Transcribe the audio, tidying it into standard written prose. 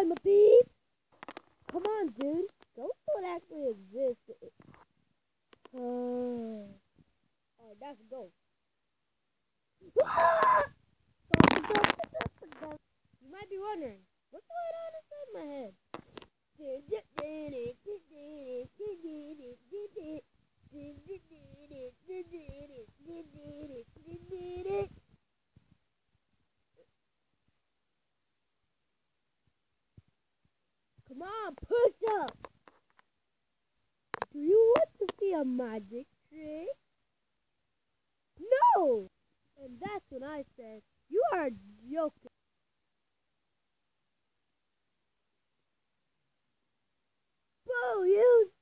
on, my peeps. Come on, dude. Ghosts don't actually exist. Oh, that's a ghost. You might be wondering, what's going on inside my head? Come on, push up! Do you want to see a magic trick? No! And that's when I said, you are joking. Boo, you